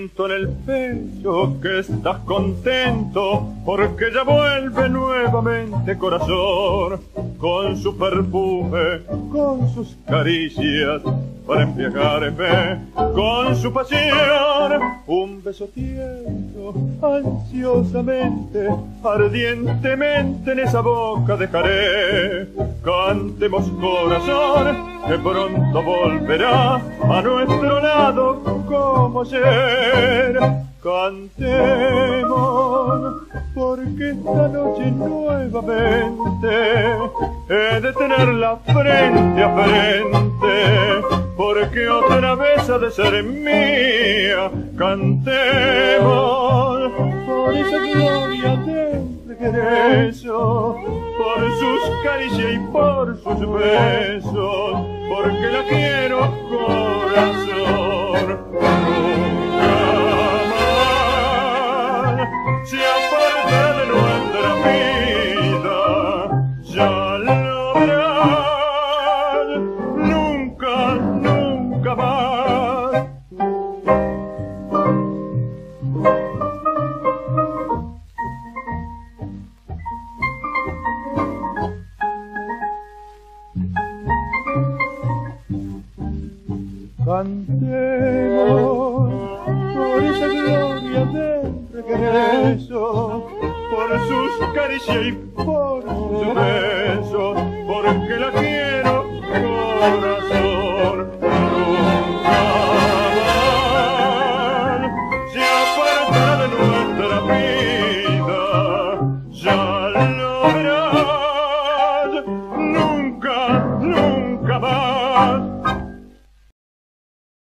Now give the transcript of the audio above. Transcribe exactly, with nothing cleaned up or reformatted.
Siento en el pecho que estás contento porque ya vuelve nuevamente corazón con su perfume, con sus caricias para embriagarme con su pasión. Un beso tierno, ansiosamente, ardientemente en esa boca dejaré. Cantemos corazón, que pronto volverá a nuestro lado como ayer. Cantemos, porque esta noche nuevamente he de tenerla frente a frente, porque otra vez ha de ser mía. Cantemos por esa gloria del regreso, por sus caricias y por sus besos, porque la quiero corazón. Nunca más se aparta de nuestra vida, ya lo verás, nunca, nunca más. Cantemos por esa gloria del regreso, por sus caricias y por su beso.